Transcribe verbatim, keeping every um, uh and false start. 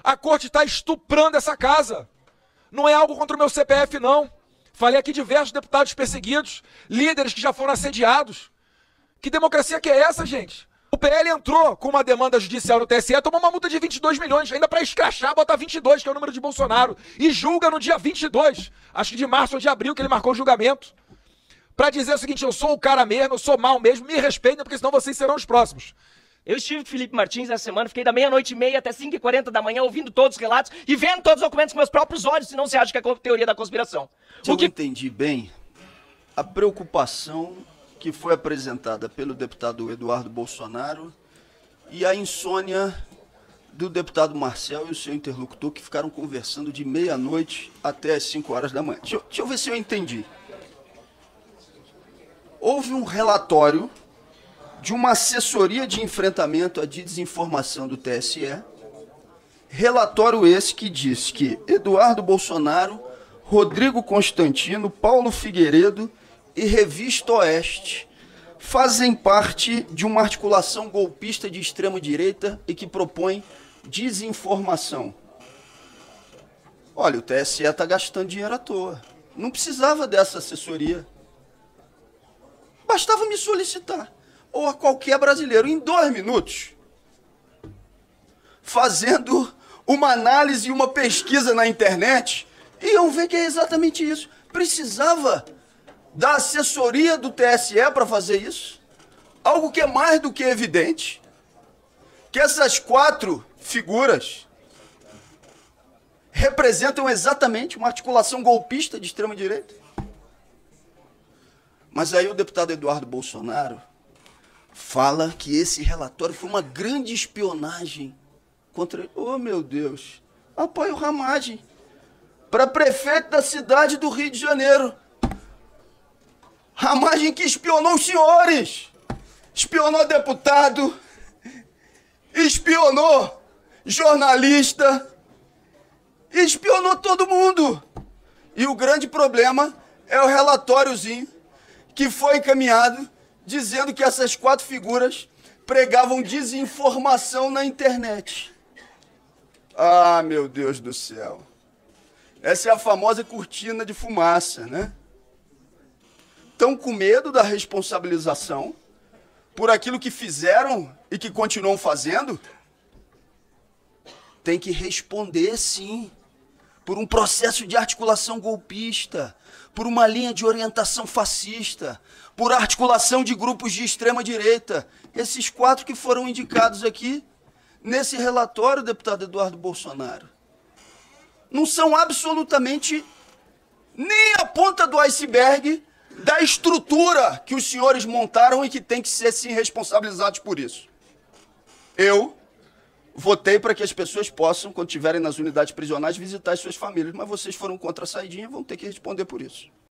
A corte está estuprando essa casa. Não é algo contra o meu C P F, não. Falei aqui de diversos deputados perseguidos, líderes que já foram assediados. Que democracia que é essa, gente? O P L entrou com uma demanda judicial no T S E, tomou uma multa de vinte e dois milhões, ainda para escrachar, botar vinte e dois, que é o número de Bolsonaro, e julga no dia vinte e dois, acho que de março ou de abril, que ele marcou o julgamento, para dizer o seguinte: eu sou o cara mesmo, eu sou mal mesmo, me respeitem, porque senão vocês serão os próximos. Eu estive com o Felipe Martins essa semana, fiquei da meia-noite e meia até cinco e quarenta da manhã ouvindo todos os relatos e vendo todos os documentos com meus próprios olhos, se não se acha que é teoria da conspiração. Se o eu que... entendi bem, a preocupação que foi apresentada pelo deputado Eduardo Bolsonaro e a insônia do deputado Marcel e o seu interlocutor, que ficaram conversando de meia-noite até as cinco horas da manhã. Deixa eu, deixa eu ver se eu entendi. Houve um relatório de uma assessoria de enfrentamento à desinformação do T S E, relatório esse que diz que Eduardo Bolsonaro, Rodrigo Constantino, Paulo Figueiredo e Revista Oeste fazem parte de uma articulação golpista de extrema-direita e que propõe desinformação. Olha, o T S E está gastando dinheiro à toa. Não precisava dessa assessoria. Bastava me solicitar, ou a qualquer brasileiro, em dois minutos, fazendo uma análise e uma pesquisa na internet, iam ver que é exatamente isso. Precisava da assessoria do T S E para fazer isso? Algo que é mais do que evidente, que essas quatro figuras representam exatamente uma articulação golpista de extrema-direita. Mas aí o deputado Eduardo Bolsonaro fala que esse relatório foi uma grande espionagem contra ele. Oh, meu Deus. Apoio Ramagem para prefeito da cidade do Rio de Janeiro. Ramagem que espionou os senhores. Espionou deputado. Espionou jornalista. Espionou todo mundo. E o grande problema é o relatóriozinho que foi encaminhado dizendo que essas quatro figuras pregavam desinformação na internet. Ah, meu Deus do céu. Essa é a famosa cortina de fumaça, né? Estão com medo da responsabilização por aquilo que fizeram e que continuam fazendo? Tem que responder, sim, por um processo de articulação golpista, por uma linha de orientação fascista, por articulação de grupos de extrema-direita. Esses quatro que foram indicados aqui, nesse relatório, deputado Eduardo Bolsonaro, não são absolutamente nem a ponta do iceberg da estrutura que os senhores montaram e que tem que ser, sim, responsabilizados por isso. Eu votei para que as pessoas possam, quando estiverem nas unidades prisionais, visitar as suas famílias, mas vocês foram contra a saidinha, vão ter que responder por isso.